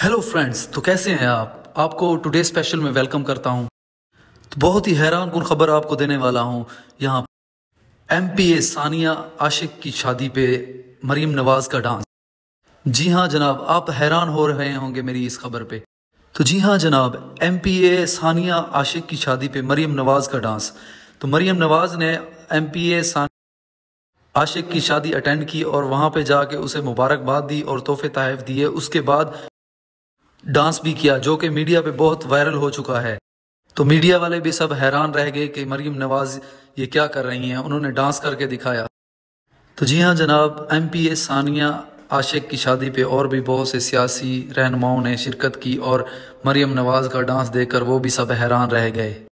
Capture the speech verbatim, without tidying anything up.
Hello friends, तो कैसे हैं आप? आपको टुडे स्पेशल में वेलकम करता हूं। तो बहुत ही हैरान कुन खबर आपको देने वाला हूं। यहाँ एमपीए सानिया आशिक की शादी पे मरीम नवाज का डांस। जी हाँ जनाब, आप हैरान हो रहे होंगे मेरी इस खबर पे। तो जी हाँ जनाब, एमपीए सानिया आशिक की शादी पे मरीम नवाज का डांस। तो मरीम नवाज ने एमपीए सानिया आशिक की शादी अटेंड की और वहां पे जाके उसे मुबारकबाद दी और तोहफे तहफ दिए। उसके बाद डांस भी किया, जो कि मीडिया पे बहुत वायरल हो चुका है। तो मीडिया वाले भी सब हैरान रह गए कि मरीम नवाज ये क्या कर रही हैं। उन्होंने डांस करके दिखाया। तो जी हाँ जनाब, एमपीए सानिया आशिक की शादी पे और भी बहुत से सियासी रहनुमाओं ने शिरकत की और मरीम नवाज का डांस देखकर वो भी सब हैरान रह गए।